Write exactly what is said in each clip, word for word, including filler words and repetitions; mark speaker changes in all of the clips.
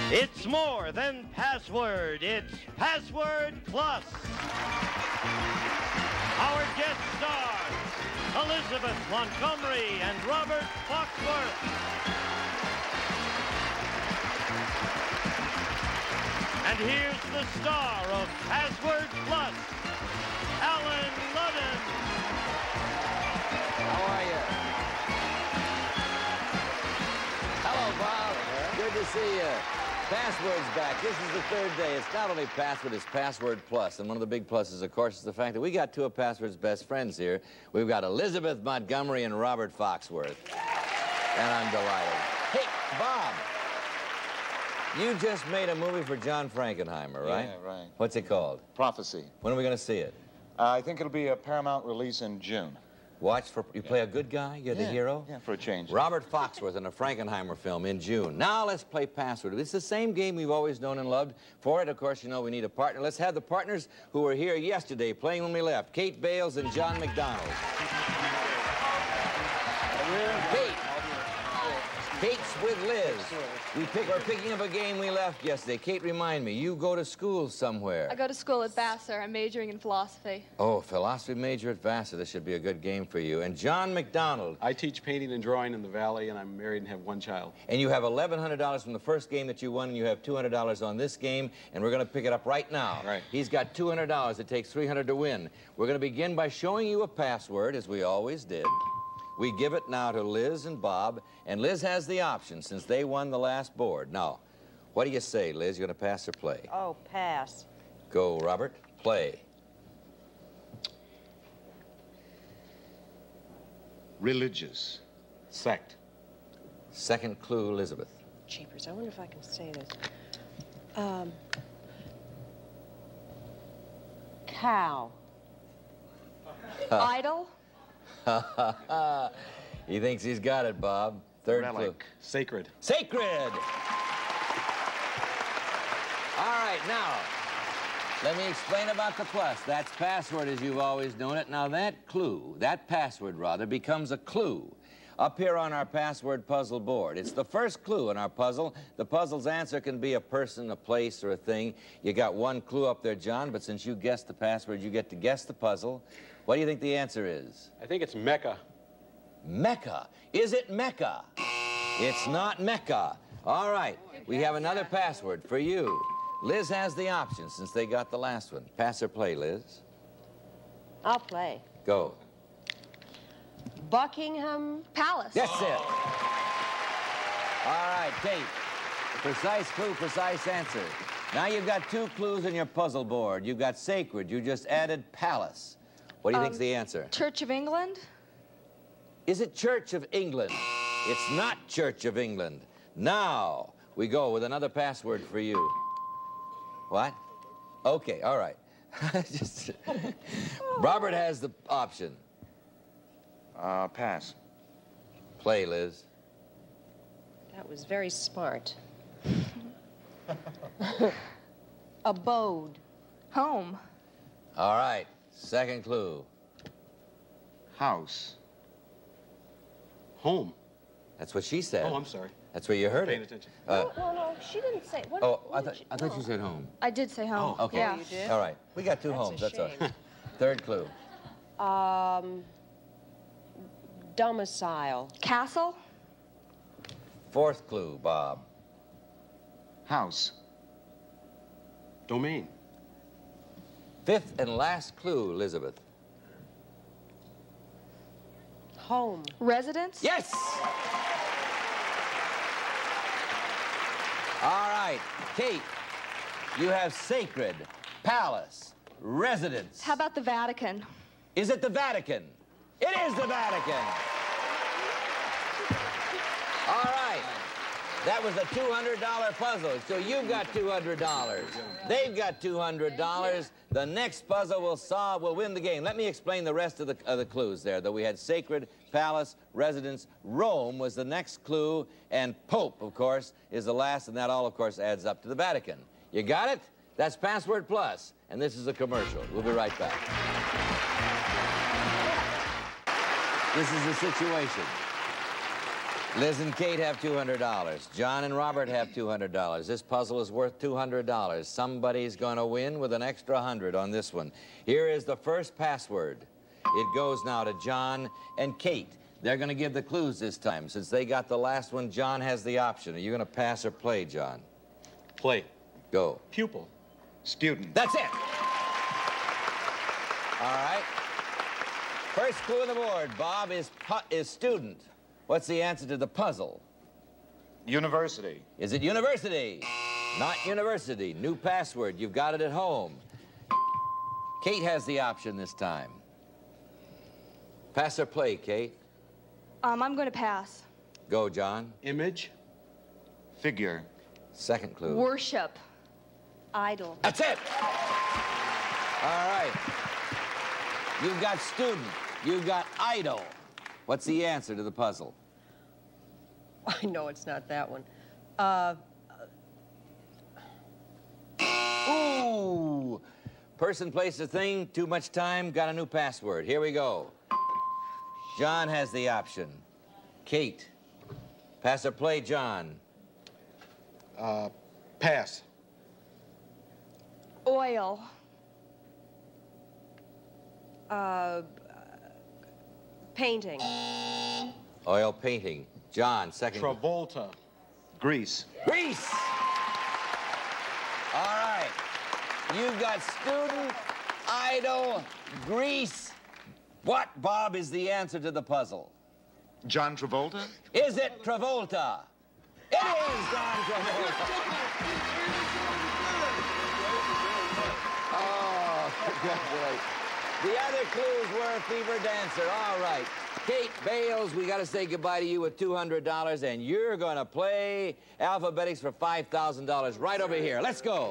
Speaker 1: It's more than password, it's Password Plus. Our guest stars, Elizabeth Montgomery and Robert Foxworth. And here's the star of Password Plus, Alan Ludden.
Speaker 2: How are you? Hello, Bob. Good to see you. Password's back. This is the third day. It's not only Password, it's Password Plus. And one of the big pluses, of course, is the fact that we got two of Password's best friends here. We've got Elizabeth Montgomery and Robert Foxworth. And I'm delighted. Hey, Bob, you just made a movie for John Frankenheimer, right?
Speaker 3: Yeah, right.
Speaker 2: What's it called?
Speaker 3: Prophecy.
Speaker 2: When are we going to see it?
Speaker 3: Uh, I think it'll be a Paramount release in June.
Speaker 2: Watch for... You play a good guy? You're
Speaker 3: yeah.
Speaker 2: the hero?
Speaker 3: Yeah, for a change.
Speaker 2: Robert Foxworth in a Frankenheimer film in June. Now let's play Password. It's the same game we've always known and loved. For it, of course, you know we need a partner. Let's have the partners who were here yesterday playing when we left. Kate Bales and John McDonald. Kate. Kate's with Liz. We pick, we're picking up a game we left yesterday. Kate, remind me, you go to school somewhere.
Speaker 4: I go to school at Vassar. I'm majoring in philosophy.
Speaker 2: Oh, philosophy major at Vassar. This should be a good game for you. And John McDonald.
Speaker 5: I teach painting and drawing in the Valley, and I'm married and have one child.
Speaker 2: And you have eleven hundred dollars from the first game that you won, and you have two hundred dollars on this game, and we're going to pick it up right now.
Speaker 3: Right.
Speaker 2: He's got two hundred dollars. It takes three hundred dollars to win. We're going to begin by showing you a password, as we always did. We give it now to Liz and Bob, and Liz has the option since they won the last board. Now, what do you say, Liz? You going to pass or play?
Speaker 6: Oh, pass.
Speaker 2: Go, Robert. Play.
Speaker 3: Religious.
Speaker 5: Sect.
Speaker 2: Second clue, Elizabeth.
Speaker 6: Jeepers, I wonder if I can say this. Um, cow.
Speaker 4: Idol?
Speaker 2: He thinks he's got it, Bob. Third clue.
Speaker 3: Relic.
Speaker 5: Sacred.
Speaker 2: Sacred! All right, now, let me explain about the plus. That's password as you've always known it. Now, that clue, that password, rather, becomes a clue up here on our password puzzle board. It's the first clue in our puzzle. The puzzle's answer can be a person, a place, or a thing. You got one clue up there, John, but since you guessed the password, you get to guess the puzzle. What do you think the answer is?
Speaker 5: I think it's Mecca.
Speaker 2: Mecca. Is it Mecca? It's not Mecca. All right, we have another password for you. Liz has the option since they got the last one. Pass or play, Liz?
Speaker 6: I'll play.
Speaker 2: Go.
Speaker 6: Buckingham
Speaker 4: Palace.
Speaker 2: That's it. All right, Kate. Precise clue, precise answer. Now you've got two clues in your puzzle board. You've got sacred. You just added palace. What do you
Speaker 4: Um,
Speaker 2: think's the answer?
Speaker 4: Church of England?
Speaker 2: Is it Church of England? It's not Church of England. Now we go with another password for you. What? Okay, all right. Just Robert has the option.
Speaker 3: Uh, pass.
Speaker 2: Play, Liz.
Speaker 6: That was very smart. Abode.
Speaker 4: Home.
Speaker 2: All right, second clue.
Speaker 3: House.
Speaker 5: Home.
Speaker 2: That's what she said.
Speaker 5: Oh, I'm sorry.
Speaker 2: That's where you heard
Speaker 5: Paying
Speaker 2: it.
Speaker 5: attention.
Speaker 2: Uh,
Speaker 6: no, no, no, she didn't say. What,
Speaker 2: oh,
Speaker 6: what
Speaker 2: I
Speaker 6: did
Speaker 2: thought
Speaker 6: she-
Speaker 2: I thought
Speaker 6: no.
Speaker 2: you said home.
Speaker 4: I did say home.
Speaker 5: Oh,
Speaker 2: Okay.
Speaker 4: Yeah.
Speaker 6: You did?
Speaker 2: All right, we got two
Speaker 6: That's a
Speaker 2: homes. That's all.
Speaker 6: shame.
Speaker 2: Third clue.
Speaker 6: Um, domicile.
Speaker 4: Castle?
Speaker 2: Fourth clue, Bob.
Speaker 3: House.
Speaker 5: Domain.
Speaker 2: Fifth and last clue, Elizabeth.
Speaker 6: Home.
Speaker 4: Residence?
Speaker 2: Yes! All right, Kate, you have sacred, palace, residence.
Speaker 4: How about the Vatican?
Speaker 2: Is it the Vatican? It is the Vatican. All right. That was a two hundred dollar puzzle. So you've got two hundred dollars. They've got two hundred dollars. The next puzzle will solve, will win the game. Let me explain the rest of the, of the clues there, though. We had sacred, palace, residence. Rome was the next clue, and Pope, of course, is the last, and that all, of course, adds up to the Vatican. You got it? That's Password Plus, and this is a commercial. We'll be right back. This is the situation. Liz and Kate have two hundred dollars. John and Robert have two hundred dollars. This puzzle is worth two hundred dollars. Somebody's going to win with an extra one hundred on this one. Here is the first password. It goes now to John and Kate. They're going to give the clues this time. Since they got the last one, John has the option. Are you going to pass or play, John?
Speaker 5: Play.
Speaker 2: Go.
Speaker 5: Pupil.
Speaker 3: Student.
Speaker 2: That's it. All right. First clue on the board. Bob is, pu is student. What's the answer to the puzzle?
Speaker 3: University.
Speaker 2: Is it university? Not university. New password. You've got it at home. Kate has the option this time. Pass or play, Kate?
Speaker 4: Um, I'm going to pass.
Speaker 2: Go, John.
Speaker 5: Image.
Speaker 3: Figure.
Speaker 2: Second clue.
Speaker 4: Worship.
Speaker 6: Idol.
Speaker 2: That's it. All right. You've got student. You've got idol. What's the answer to the puzzle?
Speaker 6: I know it's not that one. Uh,
Speaker 2: Ooh. Person, place, or thing, too much time, got a new password. Here we go. John has the option. Kate. Pass or play, John?
Speaker 5: Uh, pass.
Speaker 4: Oil.
Speaker 6: uh, painting.
Speaker 2: Oil painting. John, second.
Speaker 5: Travolta.
Speaker 3: Grease.
Speaker 2: Grease! All right. You've got student, idol, grease. What, Bob, is the answer to the puzzle?
Speaker 3: John Travolta?
Speaker 2: Is it Travolta? It is John Travolta. Oh, good boy. The other clues were a fever dancer. All right. Kate Bales, we got to say goodbye to you with two hundred dollars, and you're going to play alphabetics for five thousand dollars right over here. Let's go.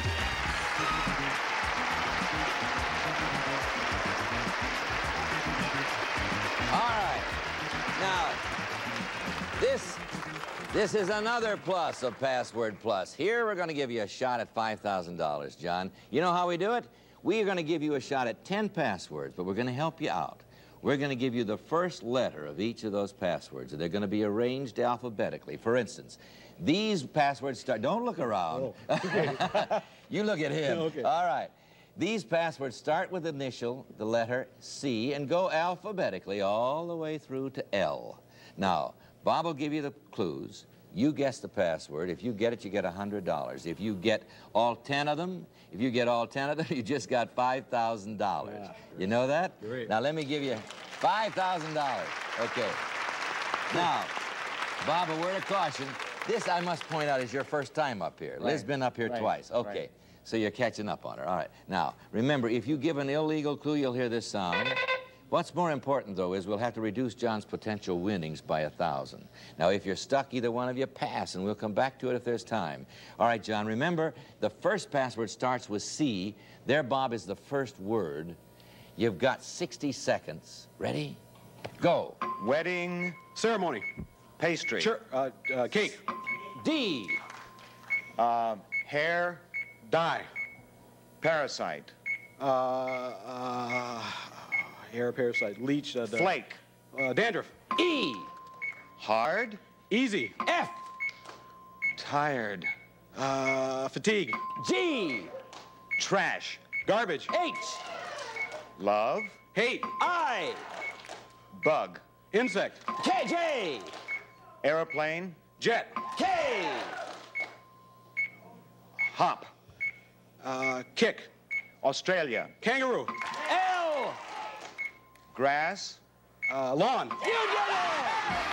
Speaker 2: All right. Now, this, this is another plus of Password Plus. Here, we're going to give you a shot at five thousand dollars, John. You know how we do it? We are going to give you a shot at ten passwords, but we're going to help you out. We're going to give you the first letter of each of those passwords, and they're going to be arranged alphabetically. For instance, these passwords start... Don't look around. Oh. You look at him.
Speaker 5: Okay.
Speaker 2: All right. These passwords start with initial, the letter C, and go alphabetically all the way through to L. Now, Bob will give you the clues. You guess the password. If you get it, you get one hundred dollars. If you get all ten of them, if you get all ten of them, you just got five thousand dollars. Yeah, you know that?
Speaker 5: Great.
Speaker 2: Now, let me give you five thousand dollars. Okay. Now, Bob, a word of caution. This, I must point out, is your first time up here.
Speaker 5: Right.
Speaker 2: Liz's been up here
Speaker 5: Right.
Speaker 2: twice. Okay.
Speaker 5: Right.
Speaker 2: So you're catching up on her. All right. Now, remember, if you give an illegal clue, you'll hear this sound. What's more important, though, is we'll have to reduce John's potential winnings by a thousand. Now, if you're stuck, either one of you pass, and we'll come back to it if there's time. All right, John, remember, the first password starts with C. There, Bob, is the first word. You've got sixty seconds. Ready? Go.
Speaker 3: Wedding.
Speaker 5: Ceremony.
Speaker 3: Pastry.
Speaker 5: Sure. Uh, uh, cake.
Speaker 2: D.
Speaker 3: Uh, hair.
Speaker 5: Dye.
Speaker 3: Parasite.
Speaker 5: Uh, uh, hair parasite. Leech. Uh, the-
Speaker 3: Flake.
Speaker 5: Uh, dandruff.
Speaker 2: E.
Speaker 3: Hard.
Speaker 5: Easy.
Speaker 2: F.
Speaker 3: Tired.
Speaker 5: Uh, fatigue.
Speaker 2: G.
Speaker 3: Trash.
Speaker 5: Garbage.
Speaker 2: H.
Speaker 3: Love.
Speaker 5: Hate.
Speaker 2: I.
Speaker 3: Bug.
Speaker 5: Insect.
Speaker 2: K. J.
Speaker 3: Aeroplane.
Speaker 5: Jet.
Speaker 2: K.
Speaker 3: Hop.
Speaker 5: Uh, kick.
Speaker 3: Australia.
Speaker 5: Kangaroo.
Speaker 2: L.
Speaker 3: Grass.
Speaker 5: Uh, lawn.
Speaker 2: You did it!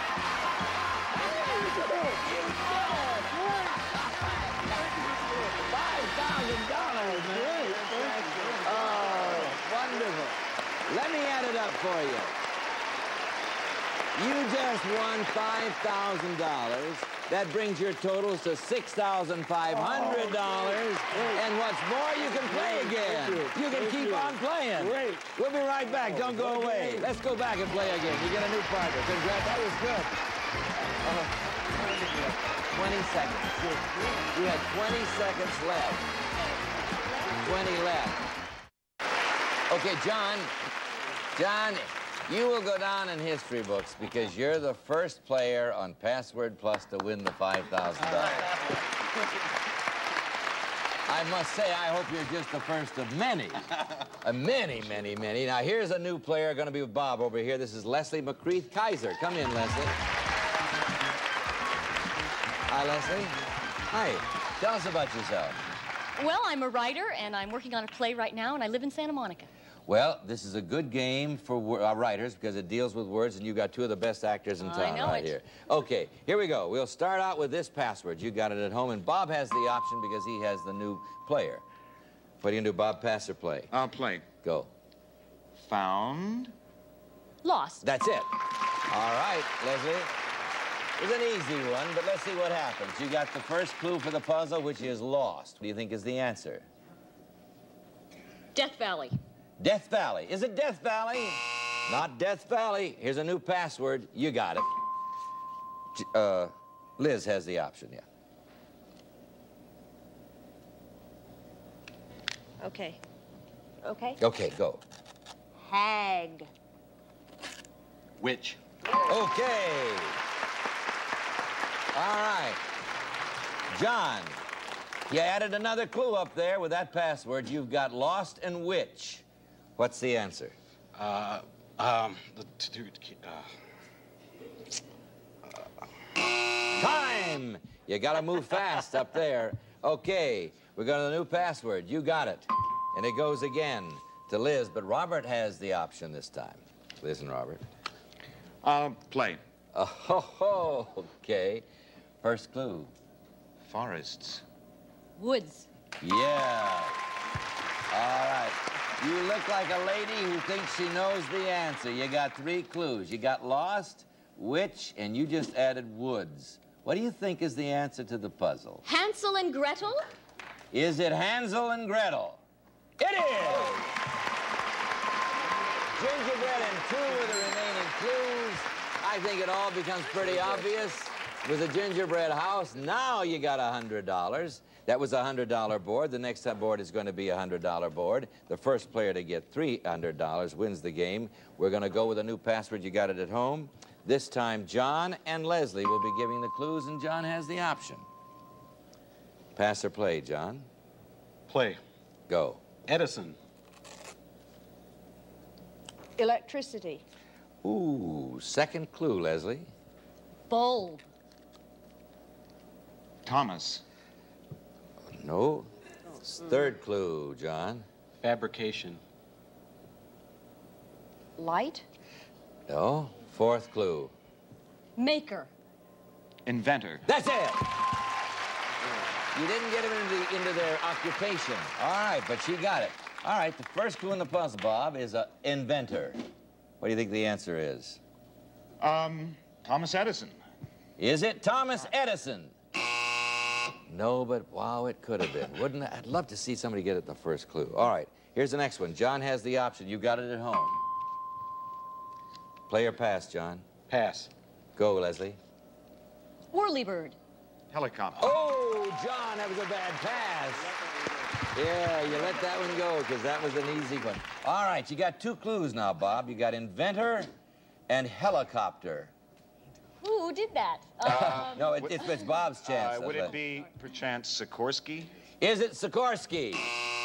Speaker 2: five thousand dollars, man. Oh, wonderful. Let me add it up for you. You just won five thousand dollars. That brings your totals to six thousand five hundred dollars. And what's more, you can play again. You can keep on playing.
Speaker 5: Great.
Speaker 2: We'll be right back. Don't go away. Let's go back and play again. You get a new partner. Congrats. That was good. Uh, twenty seconds. You had twenty seconds left. twenty left. Okay, John. John, You will go down in history books because you're the first player on Password Plus to win the five thousand dollars. I must say, I hope you're just the first of many. Uh, many, many, many. Now, here's a new player going to be with Bob over here. This is Leslie McCreath Kaiser. Come in, Leslie. Hi, Leslie. Hi. Tell us about yourself.
Speaker 7: Well, I'm a writer, and I'm working on a play right now, and I live in Santa Monica.
Speaker 2: Well, this is a good game for uh, writers because it deals with words, and you got two of the best actors in town
Speaker 7: I know
Speaker 2: right
Speaker 7: it.
Speaker 2: here. Okay, here we go. We'll start out with this password. You got it at home, and Bob has the option because he has the new player. What are you gonna do, Bob? Pass or play?
Speaker 3: I'll play.
Speaker 2: Go.
Speaker 3: Found.
Speaker 7: Lost.
Speaker 2: That's it. All right, Leslie. It's an easy one, but let's see what happens. You got the first clue for the puzzle, which is lost. What do you think is the answer?
Speaker 7: Death Valley.
Speaker 2: Death Valley. Is it Death Valley? Not Death Valley. Here's a new password. You got it. J- Uh, Liz has the option, yeah.
Speaker 6: Okay.
Speaker 7: Okay.
Speaker 2: Okay, go.
Speaker 7: Hag.
Speaker 5: Witch.
Speaker 2: Okay. All right. John, you added another clue up there with that password. You've got lost and witch. What's the answer?
Speaker 5: Uh, um, the, t- t- uh,
Speaker 2: Time! You gotta move fast up there. Okay, we got a new password. You got it. And it goes again to Liz, but Robert has the option this time. Liz and Robert.
Speaker 3: I'll play.
Speaker 2: Oh, ho, ho. Okay. First clue.
Speaker 3: Forests.
Speaker 7: Woods.
Speaker 2: Yeah. All right. You look like a lady who thinks she knows the answer. You got three clues. You got lost, witch, and you just added woods. What do you think is the answer to the puzzle?
Speaker 7: Hansel and Gretel?
Speaker 2: Is it Hansel and Gretel? It is! Gingerbread and two of the remaining clues. I think it all becomes pretty obvious. It was a gingerbread house. Now you got one hundred dollars. That was a one hundred dollar board. The next board is going to be a one hundred dollar board. The first player to get three hundred dollars wins the game. We're going to go with a new password. You got it at home. This time, John and Leslie will be giving the clues, and John has the option. Pass or play, John?
Speaker 5: play.
Speaker 2: Go.
Speaker 5: Edison.
Speaker 6: Electricity.
Speaker 2: Ooh, second clue, Leslie.
Speaker 7: Bulb.
Speaker 3: Thomas.
Speaker 2: No. Third clue, John.
Speaker 5: Fabrication.
Speaker 6: Light.
Speaker 2: No. Fourth clue.
Speaker 7: Maker.
Speaker 3: Inventor.
Speaker 2: That's it! You didn't get him into, into their occupation. All right, but she got it. All right, the first clue in the puzzle, Bob, is a inventor. What do you think the answer is?
Speaker 3: Um, Thomas Edison.
Speaker 2: Is it Thomas Edison? No, but wow, it could have been. Wouldn't it? I'd love to see somebody get it the first clue. All right, here's the next one. John has the option. You got it at home. Play or pass, John?
Speaker 5: Pass.
Speaker 2: Go, Leslie.
Speaker 7: Whirlybird.
Speaker 3: Helicopter.
Speaker 2: Oh, John, that was a bad pass. Yeah, you let that one go because that was an easy one. All right, you got two clues now, Bob. You got inventor and helicopter.
Speaker 7: Who did that?
Speaker 3: Uh,
Speaker 7: Um,
Speaker 2: No, it, it's, it's Bob's chance.
Speaker 3: Uh, would
Speaker 2: of
Speaker 3: it be, perchance, Sikorsky?
Speaker 2: Is it Sikorsky?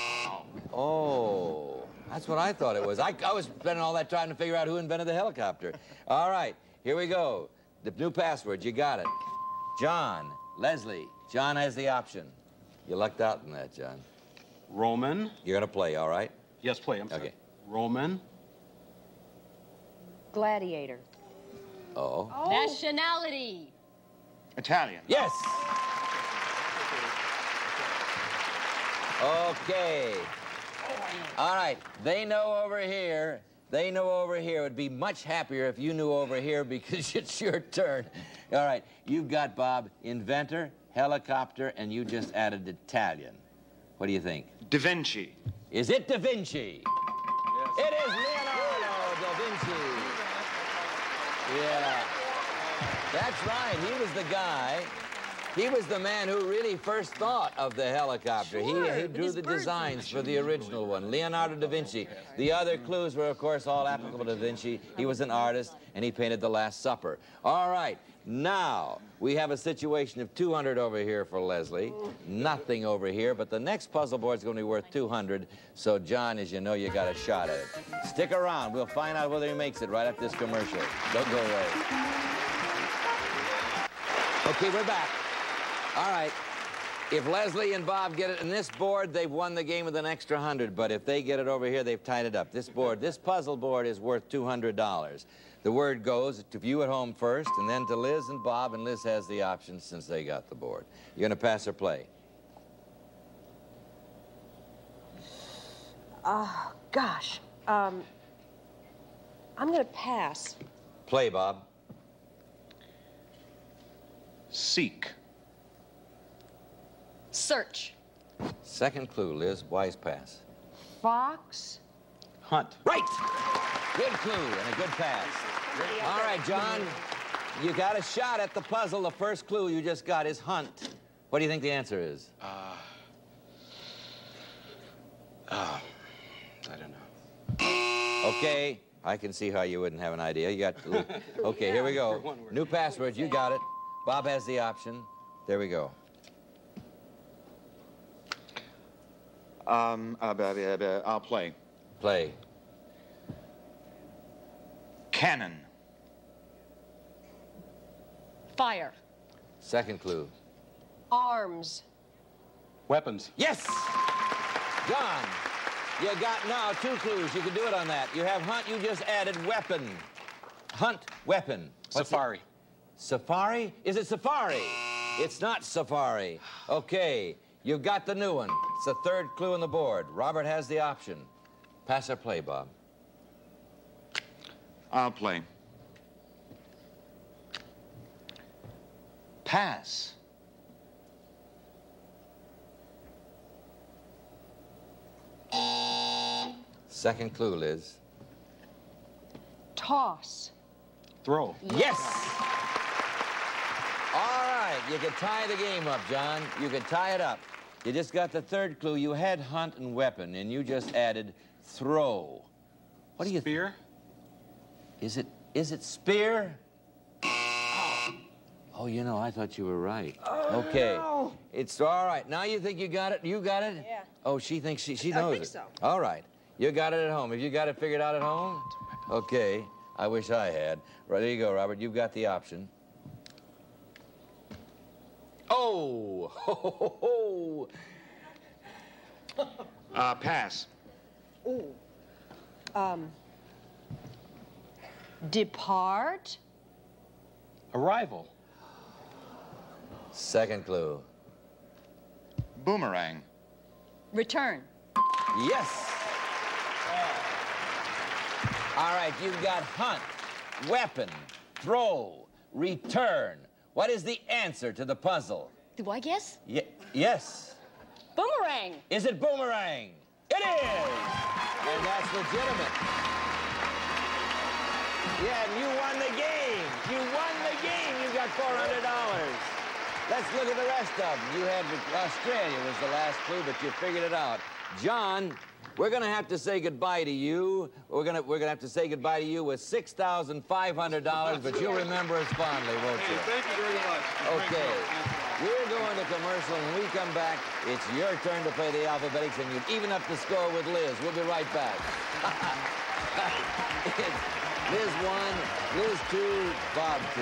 Speaker 2: Oh, that's what I thought it was. I, I was spending all that time to figure out who invented the helicopter. All right, here we go. The new password, you got it. John, Leslie, John has the option. You lucked out in that, John.
Speaker 5: Roman.
Speaker 2: You're gonna play, all right?
Speaker 5: Yes, play. I'm sorry.
Speaker 2: Okay.
Speaker 5: Roman.
Speaker 6: Gladiator.
Speaker 2: Oh.
Speaker 7: Nationality.
Speaker 3: Italian.
Speaker 2: Yes! Okay. All right, they know over here. They know over here. It would be much happier if you knew over here because it's your turn. All right, you've got, Bob, inventor, helicopter, and you just added Italian. What do you think?
Speaker 3: Da Vinci.
Speaker 2: Is it Da Vinci?
Speaker 5: Yes.
Speaker 2: It is Leonardo da Vinci. Yeah. That's right. He was the guy He was the man who really first thought of the helicopter.
Speaker 6: Sure,
Speaker 2: he, he
Speaker 6: with
Speaker 2: drew
Speaker 6: his
Speaker 2: the
Speaker 6: birds
Speaker 2: designs for the original one, Leonardo da Vinci. The other clues were, of course, all applicable to da Vinci. He was an artist, and he painted The Last Supper. All right, now we have a situation of two hundred over here for Leslie, nothing over here, but the next puzzle board is going to be worth two hundred. So, John, as you know, you got a shot at it. Stick around. We'll find out whether he makes it right after this commercial. Don't go away. Okay, we're back. All right. If Leslie and Bob get it in this board, they've won the game with an extra hundred. But if they get it over here, they've tied it up. This board, this puzzle board is worth two hundred dollars. The word goes to you at home first, and then to Liz and Bob, and Liz has the option since they got the board. You're going to pass or play?
Speaker 6: Oh, gosh. Um, I'm going to pass.
Speaker 2: Play, Bob.
Speaker 3: Seek.
Speaker 7: Search.
Speaker 2: Second clue, Liz. Wise pass.
Speaker 6: Fox.
Speaker 3: Hunt.
Speaker 2: Right! Good clue and a good pass. All right, John, you got a shot at the puzzle. The first clue you just got is hunt. What do you think the answer is?
Speaker 5: Uh, uh, I don't know.
Speaker 2: Okay, I can see how you wouldn't have an idea. You got. Okay, here we go. New password. You got it. Bob has the option. There we go.
Speaker 3: Um, uh, uh, uh, uh, I'll play.
Speaker 2: Play.
Speaker 3: Cannon.
Speaker 7: Fire.
Speaker 2: Second clue.
Speaker 6: Arms.
Speaker 5: Weapons.
Speaker 2: Yes! John, you got now two clues. You can do it on that. You have hunt. You just added weapon. Hunt, weapon. What's
Speaker 5: Safari.
Speaker 2: it? Safari? Is it safari? It's not safari. Okay, you've got the new one. It's the third clue on the board. Robert has the option. Pass or play, Bob?
Speaker 3: I'll play. Pass.
Speaker 2: Second clue, Liz.
Speaker 6: Toss.
Speaker 5: Throw.
Speaker 2: Yes! All right, you can tie the game up, John. You can tie it up. You just got the third clue. You had hunt and weapon, and you just added throw. What do you...
Speaker 5: Spear.
Speaker 2: Is it, is it spear? Oh. Oh, you know, I thought you were right.
Speaker 6: Oh,
Speaker 2: okay.
Speaker 6: no.
Speaker 2: It's all right. Now you think you got it? You got it?
Speaker 6: Yeah.
Speaker 2: Oh, she thinks she, she
Speaker 6: I
Speaker 2: knows
Speaker 6: think
Speaker 2: it.
Speaker 6: so.
Speaker 2: All right. You got it at home. Have you got it figured out at home? Okay. I wish I had. Right, there you go, Robert. You've got the option. Oh! Ho, ho, ho, ho.
Speaker 3: Uh, pass.
Speaker 6: Ooh. Um. Depart.
Speaker 5: Arrival.
Speaker 2: Second clue.
Speaker 3: Boomerang.
Speaker 7: Return.
Speaker 2: Yes! All right, you've got hunt, weapon, throw, return. What is the answer to the puzzle?
Speaker 7: Do I guess?
Speaker 2: Ye yes.
Speaker 7: Boomerang.
Speaker 2: Is it boomerang? It is! And that's legitimate. Yeah, and you won the game. You won the game. You got four hundred dollars. Let's look at the rest of them. You had Australia was the last clue, but you figured it out. John, we're going to have to say goodbye to you. We're going to we're going to have to say goodbye to you with six thousand five hundred dollars, but you'll remember us fondly, won't you?
Speaker 5: Thank you very much.
Speaker 2: Okay. We're going to commercial. When we come back, it's your turn to play the alphabetics, and you even up the score with Liz. We'll be right back. Liz one, Liz two, Bob two.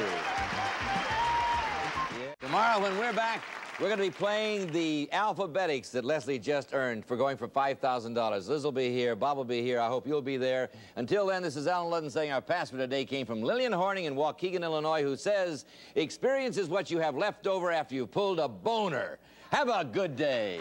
Speaker 2: Yeah. Tomorrow, when we're back, we're going to be playing the alphabetics that Leslie just earned for going for five thousand dollars. Liz will be here. Bob will be here. I hope you'll be there. Until then, this is Alan Ludden saying our password today came from Lillian Horning in Waukegan, Illinois, who says, experience is what you have left over after you've pulled a boner. Have a good day.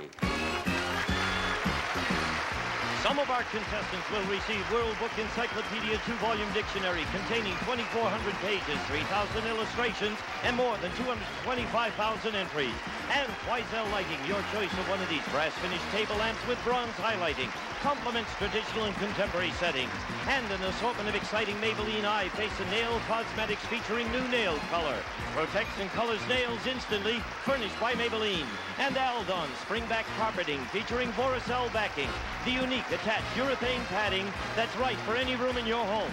Speaker 1: Some of our contestants will receive World Book Encyclopedia two-volume dictionary containing twenty-four hundred pages, three thousand illustrations, and more than two hundred twenty-five thousand entries. And Wiesel Lighting, your choice of one of these brass-finished table lamps with bronze highlighting. complements traditional and contemporary settings. And an assortment of exciting Maybelline Eye Face and Nail Cosmetics featuring new nail color. Protects and colors nails instantly, furnished by Maybelline. And Aldon Springback Carpeting featuring Boracel backing. The unique attached urethane padding that's right for any room in your home.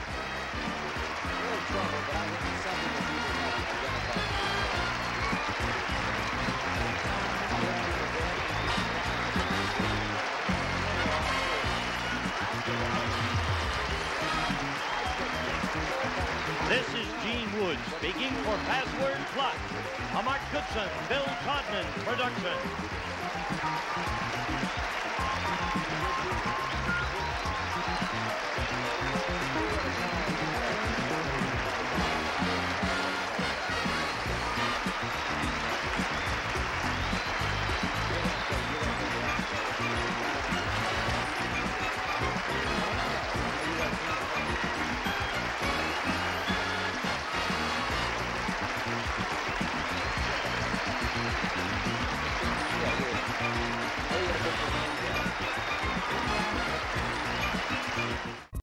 Speaker 1: This is Gene Wood speaking for Password Plus, a Mark Goodson, Bill Codman production.